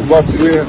What's weird?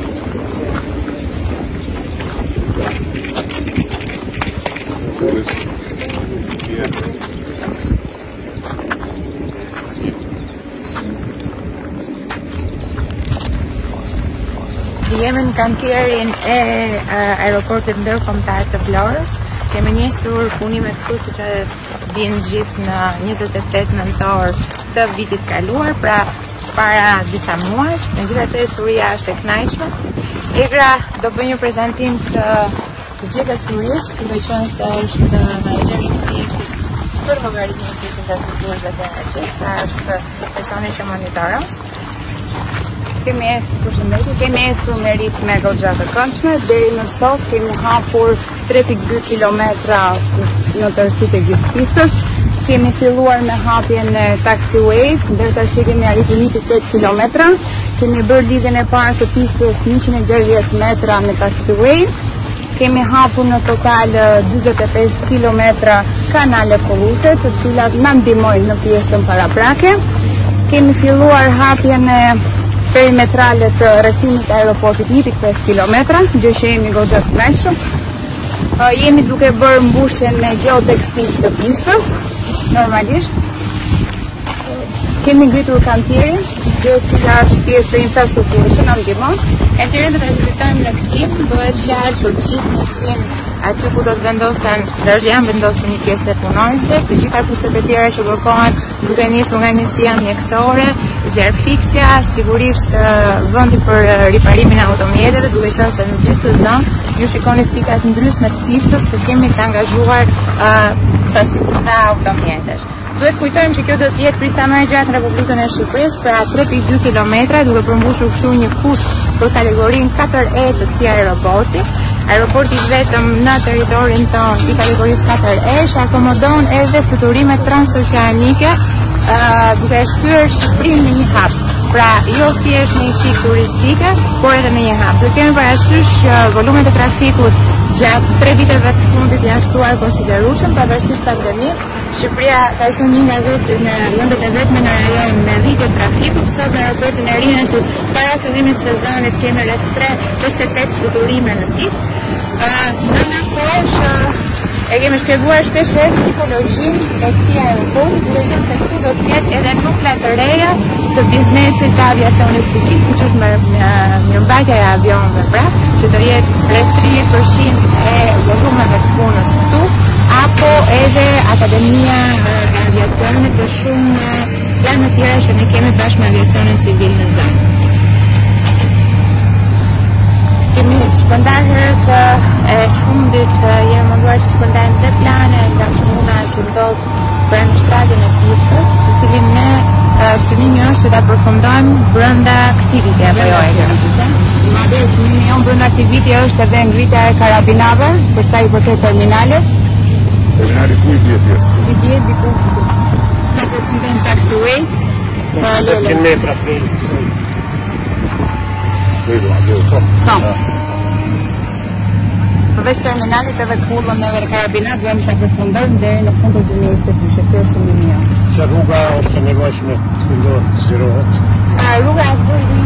Jemi në kantierin e aeroportit ndërkombëtar të Vlorës. Kemi njësur punimet këtu siç e dinë gjithë në 28 nëntor të vitit kaluar, pra para disa muajsh. Megjithatë ecuria është e kënaqshme. Egra do bëj një prezantim të gjithë ecurisë, duke qenë se është menaxheri i projektit për llogaritjen e infrastrukturës dhe të energjisë, pra është personi që monitoron. Kemi ecur me ritme goxha të këndshme, deri në sot kemi hapur 3.2 km në tërësitë e gjithë pistës. Kemi filluar me hapjen e taxiway, ndërsa kemi arritur 1.8 km. Kemi bërë lidhjen e parë të pistës 160 metra me taxiway. Kemi hapur në total 45 km kanale kolluese, të cilat na ndihmojnë në pjesën paraprake. Kemi filluar hapjen e perimetrale të rrethimit të aeroportit 1.5 km, gjë që jemi goxha të kënaqur. Jemi duke bërë mbushjen me geotekstil të pistës, normalisht. Kemi ngritur kantierin, gjë e cila është pjesë e infrastrukturës që na ndihmon. Kantierin do ta vizitojmë në kthim, bëhet fjalë për gjithë njësinë aty ku do të vendosen, dhe janë vendosur një pjesë e punonjësve, të gjitha kushtet e tjera që kërkohen duke nisur nga njësia mjekësore, zjarfiksja, sigurisht vendi për riparimin e automjeteve, duke qenë se në gjithë të zonë ju shikoni pikat ndryshme të pistës ku kemi të angazhuar sasitë të automjetesh. Duhet kujtojmë që kjo do të jetë pista më e gjatë në Republikën e Shqipërisë, pra 3.2 km, duke përmbushur kështu një kusht për kategorinë 4E të këtij aeroporti. Aeroporti vetëm në territorin tonë i kategorisë 4E akomodon edhe fluturimet transoceanike, duke kthyer Shqipërinë në një hub. Pra, jo thjesht në një pikë turistike, por edhe në një hub. Do kemi parasysh volumet e trafikut gjatë 3 viteve të fundit janë shtuar konsiderueshëm, pavarësisht pandemisë. Shqipëria ka qenë një nga vendet e vetme në rajon me rritje trafikut. Sot në aeroportin e Rinës para fillimit të sezonit kemi rreth 3-8 fluturime në ditë. Në kohë e kemi shpjeguar shpesh psikologjinë e këtij aeroporti, duke qenë se këtu do të jetë edhe nukla të reja të biznesit të aviacionit civil, siç është mirëmbajtja e avionëve, pra, që do jetë rreth 30% e volumeve të punës këtu, apo edhe Akademia e Aviacionit dhe shumë plane të tjera që ne kemi bashkë me aviacionin civil në zonë. Kemi shpërndar herët e fundit, jemi munduar që shpërndajmë 3 plane nga komuna që ndodh brenda shtratën e pistës, të cilin ne synimi është ta përfundojmë brenda këtij viti apo jo e. Madje synimi jon brenda këtij viti është edhe ngritja e karabinave për sa i përket terminalit. Terminali ku i vjetë? I vjetë diku. Sa përfundojmë taxiway. 100 metra prej. Përveç terminalit edhe kullën e karabinat duhem të përfundojmë deri në fund të 2022, kjo është synimi jon. Që rruga është e nevojshme të fillohet të zgjerohet? Rruga është bërë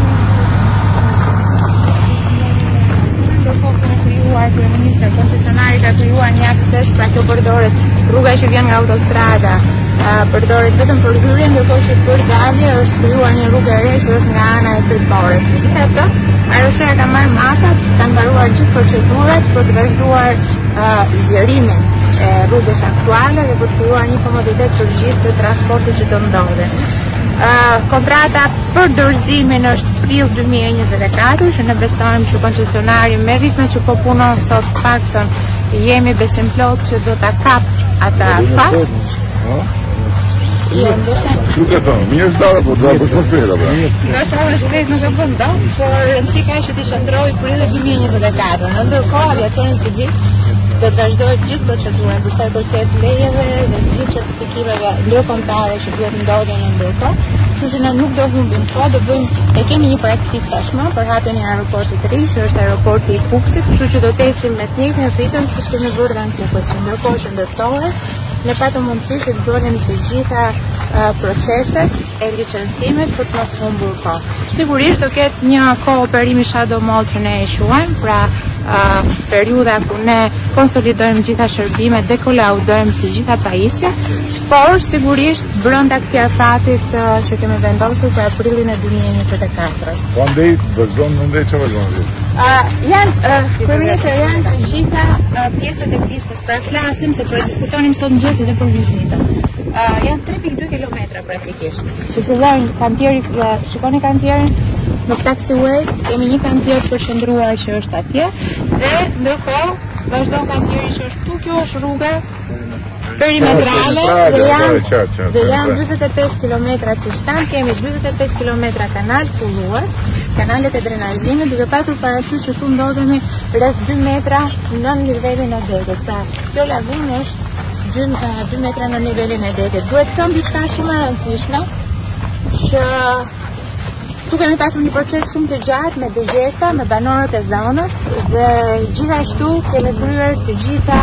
kryeministër, koncesionari ka krijuar një akses, pra kjo përdoret rruga që vjen nga autostrada, përdoret vetëm për hyrje, ndërkohë që për dalje është krijuar një rrugë e re që është nga ana e Pritporës. Megjithatë, aeroshea ka marrë masat, ka mbaruar gjithë procedurat për të vazhduar zgjerimin e rrugës aktuale dhe për të krijuar një komoditet për gjithë të transportit që do ndodhen. Kontrata për dorëzimin është prill 2024, që ne besojmë që koncesionari me ritme që po punon sot paktën jemi besim plot që do ta kapë ata fat. Nuk e thëmë, mirë zdara, po do bësh më shpejt apo? Ndoshta më shpejt nuk e bën dot, por rëndësi ka që të shndrojë prill 2024. Në ndërkohë aviacioni civil do të vazhdojë gjithë procedurën për sa i përket lejeve dhe gjithë certifikimeve ndërkombëtare që duhet ndodhen në ndërkohë. Kështu që ne nuk do humbim kohë, do bëjmë, e kemi një praktik tashmë për hapjen e aeroportit të ri, që është aeroporti i Kukësit, kështu që do të ecim me të njëjtën ritëm siç kemi bërë në Kukës, që ndërkohë që ndërtohet, ne patëm mundësi që të bënim të gjitha proceset e licencimit për të mos humbur kohë. Sigurisht do ketë një kooperimi shadow mall që ne e quajmë, pra periudha ku ne konsolidojmë gjitha shërbimet dhe kolaudojmë të gjitha pajisjet, por sigurisht brenda këtij afatit që kemi vendosur për aprillin e 2024-s. Po andej vazhdon çfarë vazhdon? Kryeministër, janë të gjitha pjesët e pistës, pra flasim se po e diskutonim sot mëngjes edhe për vizitën. Janë 3.2 kilometra praktikisht. Që fillojnë kantieri, shikoni kantierin në taxiway, kemi një kantier përshëndruar që është atje, dhe ndërkohë vazhdon kantieri që është këtu, kjo është rruga perimetrale dhe janë 45 kilometra si shtan, kemi 45 kilometra kanal pullues, kanalet e drenazhimit, duke pasur parasysh që tu ndodhemi rreth 2 metra në nivelin e detit. Pra, kjo lagunë është 2 metra në nivelin e detit. Duhet të thëmë diçka shumë e rëndësishme, që tu kemi pasur një proces shumë të gjatë me dëgjesa, me banorët e zonës, dhe gjithashtu kemi kryer të gjitha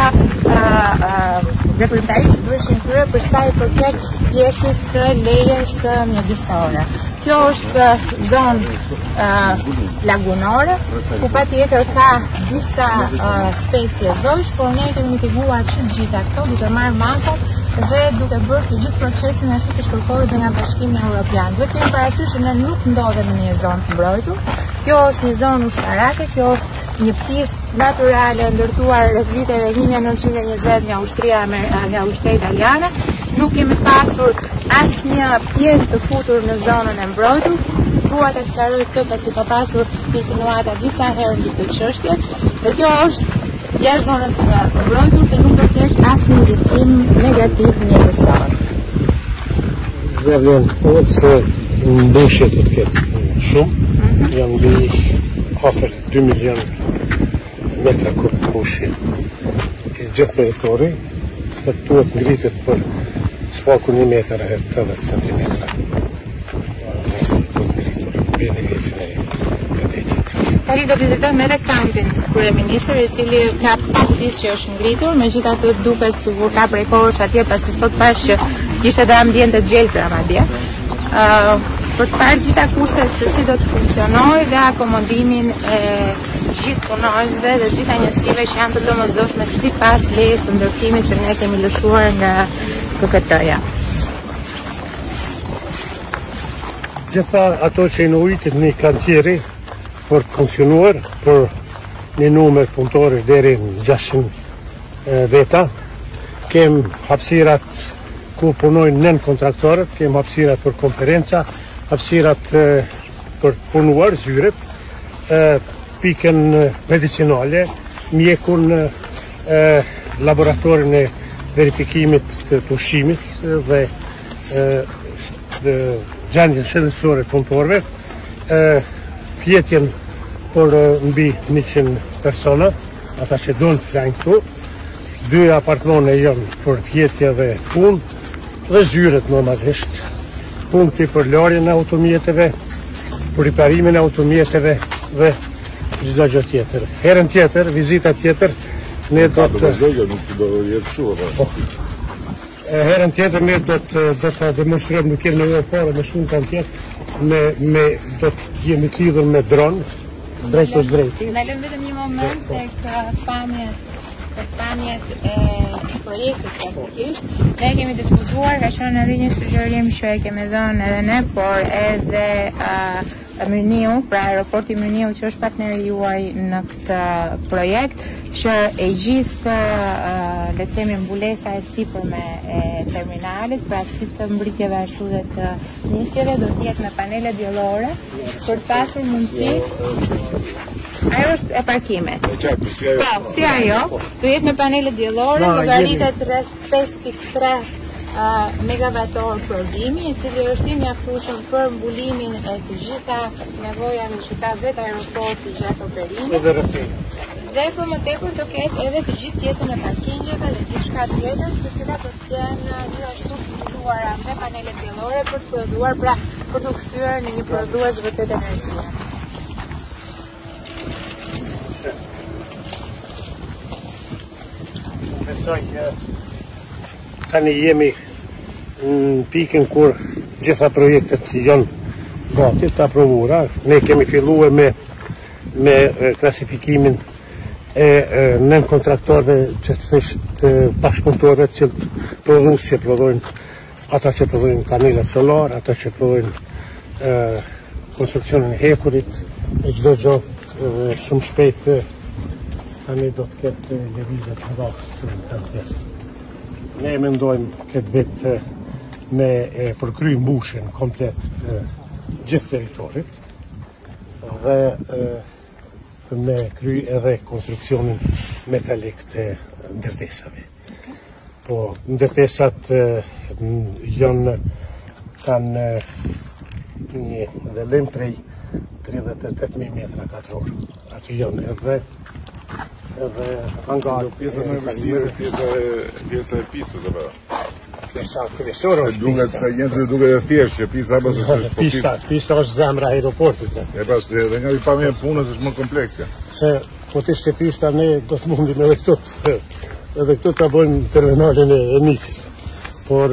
veprimtarisht duheshin kryer për sa i përket pjesës së lejes mjedisore. Kjo është zonë lagunore, ku patjetër ka disa specie zosh, por ne kemi mitiguar që gjitha këto duke marrë masat dhe duke bërë të gjithë procesin ashtu siç kërkohet dhe nga Bashkimi Evropian. Duhet kemi parasysh që ne nuk ndodhemi në një zonë të mbrojtur. Kjo është një zonë ushtarake, kjo është një pistë natyrale ndërtuar rreth viteve 1920 nga Ushtria Italiane. Nuk kemi pasur asnjë pjesë të futur në zonën e mbrojtur. Dua të sqaroj këtë pasi ka pasur insinuata disa herë në këtë çështje, dhe kjo është jashtë zonës së mbrojtur dhe nuk do të ketë asnjë ndikim negativ mjedisor. Dhe vjen thotë se ndoshta do të ketë shumë, janë mbi afër 2 milion metra kub mbushje. I gjithë territori duhet ngritet për spaku 1 metër e 80 centimetra. Tani do vizitojmë edhe kampin kryeministër, i cili ka pak ditë që është ngritur, megjithatë duket sikur ka prej kohësh atje, pasi sot pash që ishte edhe ambiente të gjelbër madje. Për të parë gjitha kushtet se si do të funksionojë dhe akomodimin e gjithë punonjësve dhe gjitha njësive që janë të domosdoshme sipas lejes së ndërtimit që ne kemi lëshuar nga KKT-ja. Gjitha ato që i nuitit një kantieri për të funksionuar për një numër punëtori deri në 600 veta, kem hapësirat ku punojnë nën kontraktorët, kem hapësirat për konferenca, hapësirat për të punuar zyret, pikën medicinale, mjekun, laboratorin e verifikimit të ushqimit dhe gjendjen shëndetësore të punëtorëve, pjetjen për mbi 100 persona, ata që donë të flajnë këtu, 2 apartmane janë për pjetje dhe punë, dhe zyret normalisht, punkti për larjen e automjeteve, për riparimin e automjeteve dhe çdo gjë tjetër. Herën tjetër, vizita tjetër, ne do të... Herën tjetër ne do të demonstrojmë, nuk kemi nevojë fare me shumë kantier, do të jemi të lidhur me dron, drejt për drejt. Ndalëm vetëm një moment tek pamjet e projektit praktikisht. Ne kemi diskutuar, ka qenë edhe një sugjerim që e kemi dhënë edhe ne, por edhe Myniu, pra aeroporti Myniu që është partneri juaj në këtë projekt, që e gjithë le të themi mbulesa e sipërme e terminalit, pra si të mbritjeve ashtu dhe të nisjeve, do të jetë me panele diellore për të pasur mundësi. Ajo është e parkimit. Po, si ajo, do jetë me panele diellore, llogaritet rreth 5.3 megavator prodhimi, i cili është i mjaftueshëm për mbulimin e të gjitha nevojave që ka vetë aeroporti gjatë operimit. Dhe për më tepër do ketë edhe të gjithë pjesën e parkingjeve dhe gjithçka tjetër, të cilat do të jenë gjithashtu funduara me panele diellore për të prodhuar, pra për të kthyer në një prodhues vërtet energjie. tani jemi në pikën kur gjitha projektet janë gati të aprovura. Ne kemi filluar me klasifikimin e nën kontraktorëve që të bashkëpunëtorëve që prodhojnë ata që prodhojnë panelat solar, ata që prodhojnë konstruksionin e hekurit e çdo gjë shumë shpejt tani do të ketë lëvizje të rrallë. Ne mendojmë këtë vit me përkry mbushjen komplet të gjithë territorit dhe me kry edhe konstruksionin metalik të ndërtesave. Po, ndërtesat kanë një vendim prej 38.000 metra katror. Aty janë edhe hangar. Pjesa më e vështirë është pjesa e pistës apo? Pjesa kryesore është duket se duket e thjeshtë që pista apo pista është zemra e aeroportit. E pas edhe nga pamja e punës është më komplekse. Se po të ishte pista ne do të mundim edhe këtu të bëjmë terminalin e nisis. Por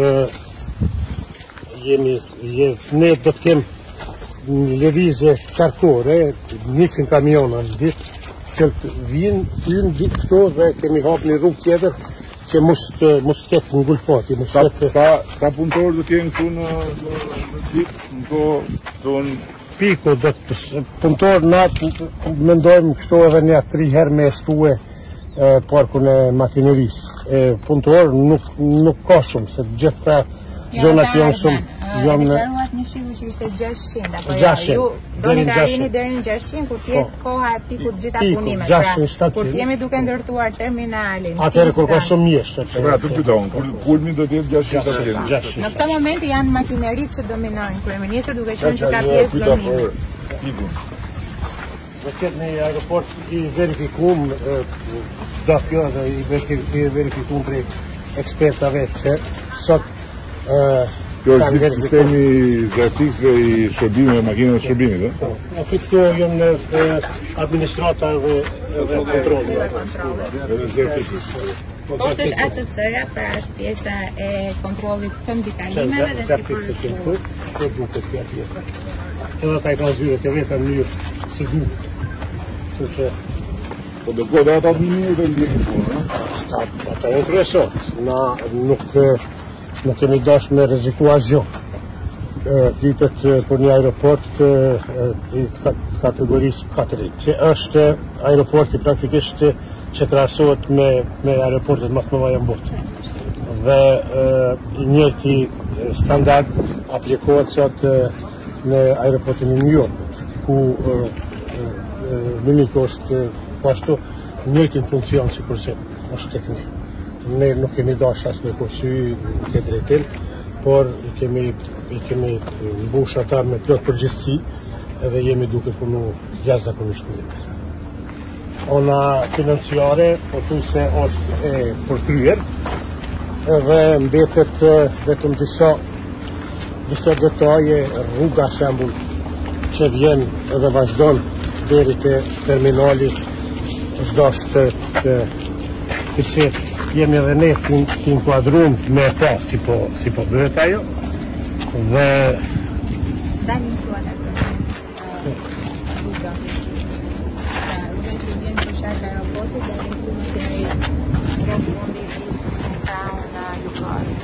ne do të kemë një lëvizje qarkore, 100 kamiona në ditë, që të vinë këto dhe kemi hapë një rrugë tjetër që mos ketë ngulfati. Sa punëtorë do t'jenë këtu në ditë, në Piku do të punëtorë na mendojmë kështu edhe një 3 herë me shtue parkun e makinerisë. Punëtorë nuk ka shumë, se gjitha gjonat janë shumë. Deklaruat një shifër që ishte 600, apo ju do në garini deri në 600, kur tjetë koha e pikut gjitha punimet. Kur jemi duke ndërtuar terminalin. Atëherë kur ka shumë mjeshtë. Pra, të pyetohen, kulmi do t'jetë 600. Në këtë moment janë makinerit që dominojnë, kryeministri duke qenë që ka pjesë dëmimi. Do ketë një aeroport i verifikum, do kjo dhe i verifikum prej ekspertave që sot kjo është gjithë sistemi zërfiksve i shërbimeve, makineve shërbimit, e? Këto janë administrata dhe kontroli. Edhe zërfiksve. Poshtë është ACC-ja, pra është pjesa e kontrollit të mbikalimeve dhe sigurisë. Kjo duket kjo pjesa. Edhe ta i ka zyret e vetë në mënyrë sigur. Po do kodë ata të mënyrë dhe ndjekin punë, e? Ata e kryesor. Na nuk kemi dash me rreziku asgjë. Pritet për një aeroport i kategorisë 4, që është aeroporti praktikisht që krahasohet me aeroportet më të mëdha në botë. Dhe i njëjti standard aplikohet sot në aeroportin e New Yorkut, ku Munich është pashtu njëjtin funksion sikurse është tek ne. Ne nuk kemi dash as me kursy këtë drejtim, por i kemi mbush ata me plot përgjithësi edhe jemi duke punu jashtëzakonisht mirë. Ona financiare, po thuaj se është e përkryer, edhe mbetet vetëm disa detaje, rruga shembull që vjen edhe vazhdon deri te terminali, është dash të këshet. Jemi edhe ne të inkuadrum me ta si po bëhet ajo. Dhe Dani suan atë. Rruga që vjen për shkak aeroportit dhe këtu deri në fundi i pistës në Lugari.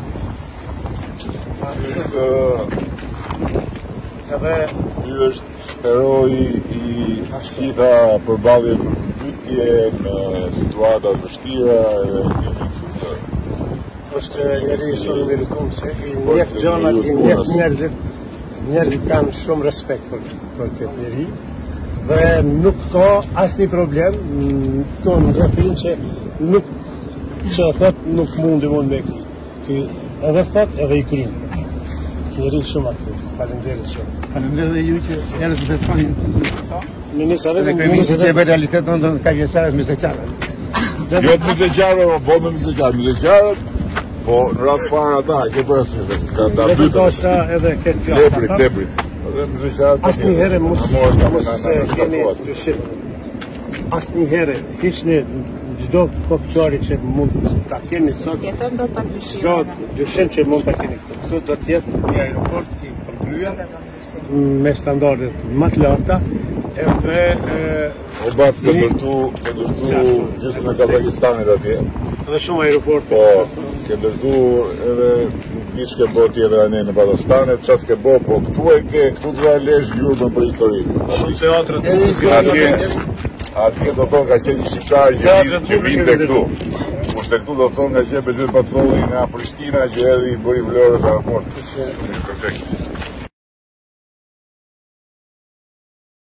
edhe Ky është heroi i gjitha përballjes në situata të vështira e kemi këtu. është njeri shumë merituar se i njeh gjonat, i njeh njerëzit kanë shumë respekt për këtë njeri dhe nuk ka asnjë problem këto në rrethim që nuk që thot nuk mundi me ky edhe thot edhe i kryen. Njeri shumë aktiv. Faleminderit shumë. Faleminderit dhe ju që erët të besonin këto. Ministra Dhe kryeministri që e bërë realitet në ka qenë mëzëqarë. Jo të mëzëqarë, po në mëzëqarë, po në rast para ata, ke përësë mëzëqarë. Dhe dosha edhe këtë fjallë. Debrit. Asnjëherë mos keni dyshim. Asnjëherë hiç në çdo kopçari që mund ta keni sot, Si jetojmë do të pa dyshim. çdo dyshim që mund ta keni këtu. Këtu do të jetë një aeroport i përkryer me standardet më të larta edhe O bac ke ndërtu gjysmën e Kazakistanit atje. edhe shumë aeroporte. Po, ke ndërtu edhe diç ke bo tjetër anë në Kazakstanet, ças ke bo, po këtu do ta lesh gjurmën për historinë. Shumë teatrët. Atje do thonë ka qenë një shqiptar që vinte këtu. Kurse këtu do thonë nga që Bezir Pacolli nga Prishtina që edhe i bëri Vlorës aeroport. Perfekt.